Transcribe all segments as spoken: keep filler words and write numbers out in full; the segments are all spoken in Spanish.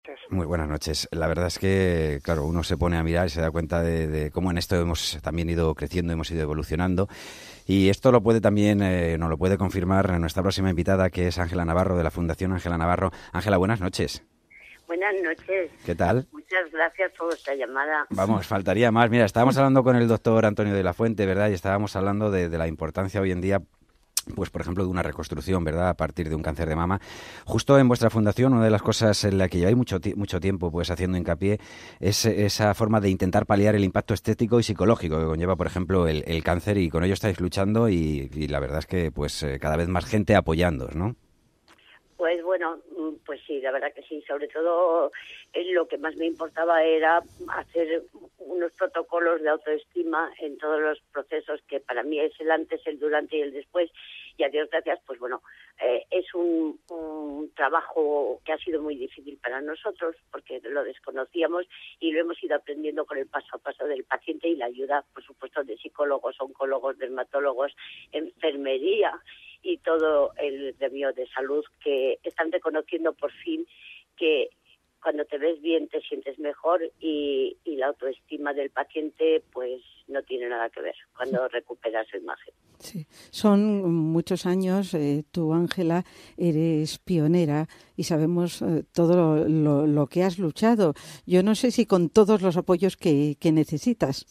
noches. Muy buenas noches. La verdad es que, claro, uno se pone a mirar y se da cuenta de, de cómo en esto hemos también ido creciendo, hemos ido evolucionando. Y esto lo puede también, eh, nos lo puede confirmar nuestra próxima invitada, que es Ángela Navarro, de la Fundación Ángela Navarro. Ángela, buenas noches. Buenas noches. ¿Qué tal? Muchas gracias por vuestra llamada. Vamos, faltaría más. Mira, estábamos hablando con el doctor Antonio de la Fuente, ¿verdad? Y estábamos hablando de, de la importancia hoy en día, pues por ejemplo, de una reconstrucción, ¿verdad?, a partir de un cáncer de mama. Justo en vuestra fundación, una de las cosas en la que lleváis mucho, mucho tiempo pues haciendo hincapié es esa forma de intentar paliar el impacto estético y psicológico que conlleva, por ejemplo, el, el cáncer, y con ello estáis luchando y, y la verdad es que pues cada vez más gente apoyándoos, ¿no? Pues bueno, pues sí, la verdad que sí. Sobre todo eh, lo que más me importaba era hacer unos protocolos de autoestima en todos los procesos, que para mí es el antes, el durante y el después. Y a Dios gracias, pues bueno, eh, es un, un trabajo que ha sido muy difícil para nosotros porque lo desconocíamos y lo hemos ido aprendiendo con el paso a paso del paciente y la ayuda, por supuesto, de psicólogos, oncólogos, dermatólogos, enfermería y todo el gremio de salud, que están reconociendo por fin que cuando te ves bien te sientes mejor y, y la autoestima del paciente pues no tiene nada que ver cuando recuperas su imagen. Sí, son muchos años. Eh, tú, Ángela, eres pionera y sabemos eh, todo lo, lo, lo que has luchado. Yo no sé si con todos los apoyos que, que necesitas.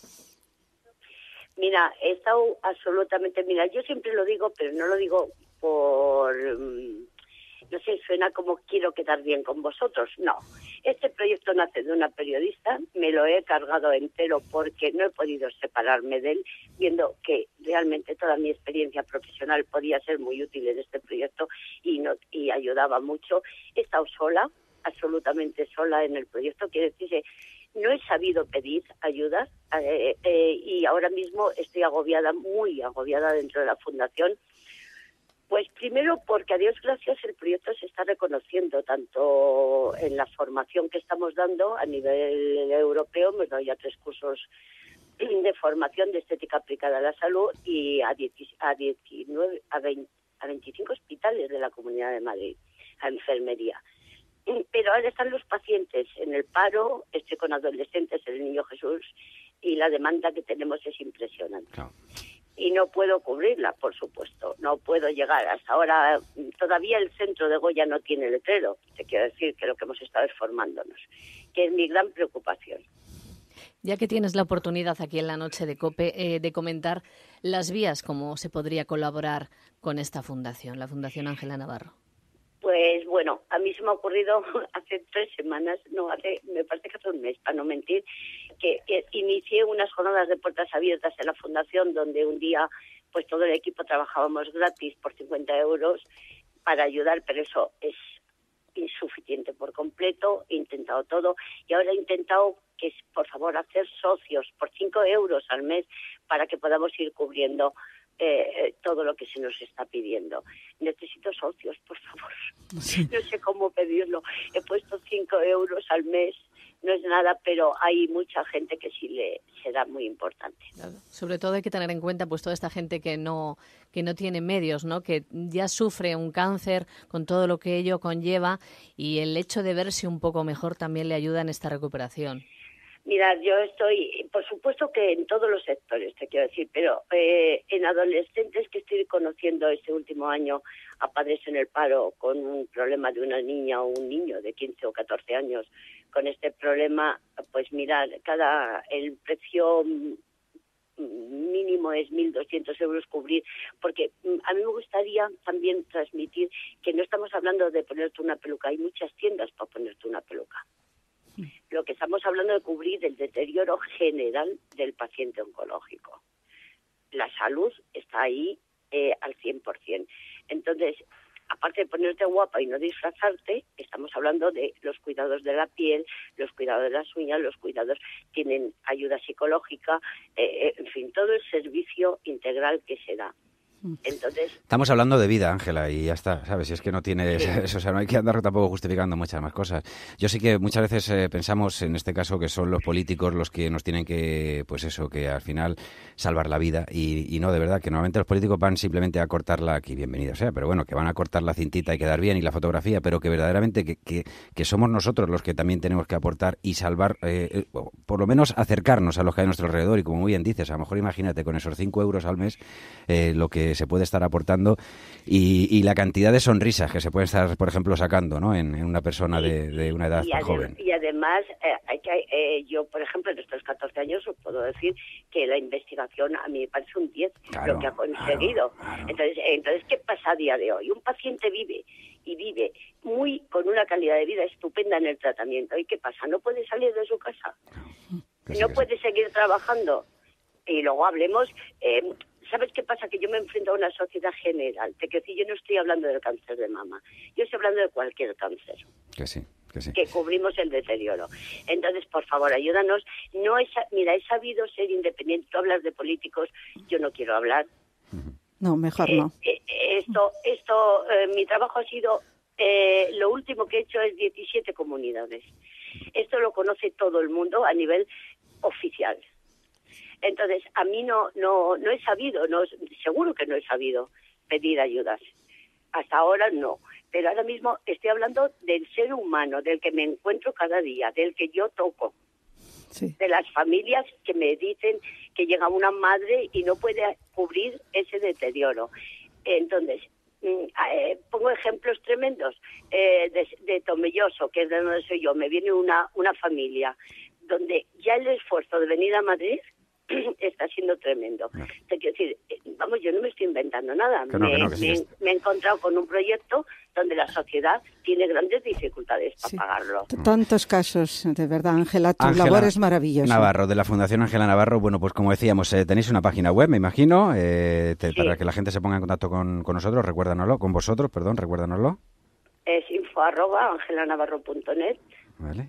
Mira, he estado absolutamente... Mira, yo siempre lo digo, pero no lo digo por... No sé, suena como quiero quedar bien con vosotros. No, este proyecto nace de una periodista, me lo he cargado entero porque no he podido separarme de él, viendo que realmente toda mi experiencia profesional podía ser muy útil en este proyecto y, no, y ayudaba mucho. He estado sola, absolutamente sola en el proyecto, quiere decirse... No he sabido pedir ayuda eh, eh, y ahora mismo estoy agobiada, muy agobiada dentro de la Fundación. Pues primero porque a Dios gracias el proyecto se está reconociendo tanto en la formación que estamos dando a nivel europeo. Me doy a tres cursos de formación de estética aplicada a la salud y a, diecinueve, a, veinte, a veinticinco hospitales de la Comunidad de Madrid, a enfermería. Pero ahora están los pacientes en el paro, estoy con adolescentes en el Niño Jesús y la demanda que tenemos es impresionante. Claro. Y no puedo cubrirla, por supuesto, no puedo llegar. Hasta ahora todavía el centro de Goya no tiene letrero, te quiero decir que lo que hemos estado es formándonos, que es mi gran preocupación. Ya que tienes la oportunidad aquí en la noche de COPE eh, de comentar las vías, cómo se podría colaborar con esta fundación, la Fundación Ángela Navarro. Pues bueno, a mí se me ha ocurrido hace tres semanas, no, hace, me parece que hace un mes, para no mentir, que, que inicié unas jornadas de puertas abiertas en la Fundación, donde un día pues todo el equipo trabajábamos gratis por cincuenta euros para ayudar, pero eso es insuficiente por completo. He intentado todo y ahora he intentado que, por favor, hacer socios por cinco euros al mes para que podamos ir cubriendo Eh, todo lo que se nos está pidiendo. Necesito socios, por favor. Sí. No sé cómo pedirlo. He puesto cinco euros al mes, no es nada, pero hay mucha gente que sí le será muy importante. Claro. Sobre todo hay que tener en cuenta pues toda esta gente que no que no tiene medios, ¿no? Que ya sufre un cáncer con todo lo que ello conlleva, y el hecho de verse un poco mejor también le ayuda en esta recuperación. Mira, yo estoy, por supuesto que en todos los sectores, te quiero decir, pero eh, en adolescentes que estoy conociendo este último año a padres en el paro con un problema de una niña o un niño de quince o catorce años con este problema, pues mira, cada el precio mínimo es mil doscientos euros cubrir, porque a mí me gustaría también transmitir que no estamos hablando de ponerte una peluca, hay muchas tiendas para ponerte una peluca. Lo que estamos hablando de cubrir el deterioro general del paciente oncológico. La salud está ahí eh, al cien por ciento. Entonces, aparte de ponerte guapa y no disfrazarte, estamos hablando de los cuidados de la piel, los cuidados de las uñas, los cuidados, tienen ayuda psicológica, eh, en fin, todo el servicio integral que se da. Entonces, estamos hablando de vida, Ángela, y ya está, ¿sabes? Si es que no tiene sí. eso, o sea, no hay que andar tampoco justificando muchas más cosas. Yo sí que muchas veces eh, pensamos, en este caso, que son los políticos los que nos tienen que, pues eso, que al final salvar la vida, y, y no, de verdad, que normalmente los políticos van simplemente a cortarla, aquí bienvenido sea, pero bueno, que van a cortar la cintita y quedar bien y la fotografía, pero que verdaderamente que, que, que somos nosotros los que también tenemos que aportar y salvar, eh, eh, por lo menos acercarnos a los que hay a nuestro alrededor, y como muy bien dices, a lo mejor imagínate con esos cinco euros al mes eh, lo que se puede estar aportando y, y la cantidad de sonrisas que se puede estar, por ejemplo, sacando, ¿no? en, en una persona de, de una edad y tan adem- joven. Y además, eh, hay que, eh, yo, por ejemplo, en estos catorce años os puedo decir que la investigación a mí me parece un diez, Claro, lo que ha conseguido. claro, claro. Entonces, eh, entonces, ¿qué pasa a día de hoy? Un paciente vive y vive muy con una calidad de vida estupenda en el tratamiento. ¿Y qué pasa? ¿No puede salir de su casa? Que sí, ¿No que sí. puede seguir trabajando? Y luego hablemos... Eh, ¿Sabes qué pasa? Que yo me enfrento a una sociedad general. Te quiero decir, yo no estoy hablando del cáncer de mama. Yo estoy hablando de cualquier cáncer. Que sí, que sí. Que cubrimos el deterioro. Entonces, por favor, ayúdanos. No es, mira, he sabido ser independiente. Tú hablas de políticos, yo no quiero hablar. No, mejor Eh, no. eh, esto, esto, eh, mi trabajo ha sido, eh, lo último que he hecho es diecisiete comunidades. Esto lo conoce todo el mundo a nivel oficial. Entonces, a mí no no no he sabido, no seguro que no he sabido pedir ayudas. Hasta ahora no. Pero ahora mismo estoy hablando del ser humano, del que me encuentro cada día, del que yo toco. Sí. De las familias que me dicen que llega una madre y no puede cubrir ese deterioro. Entonces, eh, pongo ejemplos tremendos. Eh, de, de Tomelloso, que es de donde soy yo, me viene una, una familia donde ya el esfuerzo de venir a Madrid está siendo tremendo. Claro. Te quiero decir, vamos, yo no me estoy inventando nada. Que no, me, que no, que sí, me- que es- me he encontrado con un proyecto donde la sociedad tiene grandes dificultades para Sí. pagarlo. T- Tantos casos, de verdad, Ángela, tu Ángela labor es maravillosa. Navarro, de la Fundación Ángela Navarro. Bueno, pues como decíamos, eh, tenéis una página web, me imagino, eh, te- Sí. para que la gente se ponga en contacto con, con nosotros, recuérdanoslo, con vosotros, perdón, recuérdanoslo. Es info arroba angelanavarro punto net. Vale.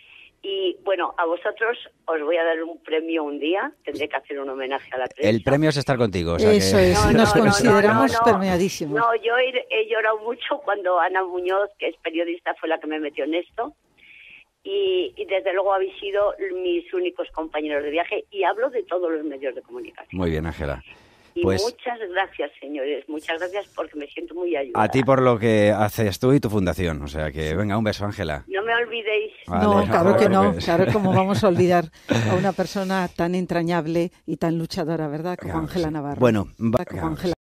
Y bueno, a vosotros os voy a dar un premio un día. Tendré que hacer un homenaje a la prensa. El premio es estar contigo. O sea Eso que... es, No, nos no, no, consideramos no, no, no. premiadísimos. No, yo he, he llorado mucho cuando Ana Muñoz, que es periodista, fue la que me metió en esto. Y, y desde luego habéis sido mis únicos compañeros de viaje. Y hablo de todos los medios de comunicación. Muy bien, Ángela. Y Pues muchas gracias, señores. Muchas gracias porque me siento muy ayudada. a ti por lo que haces tú y tu fundación. O sea que, venga, un beso, Ángela. No me olvidéis. Vale, No, no claro te que no, preocupes. claro, como vamos a olvidar a una persona tan entrañable y tan luchadora, ¿verdad? Como Claro que Ángela sí. Navarro. Bueno, va- Como Ángela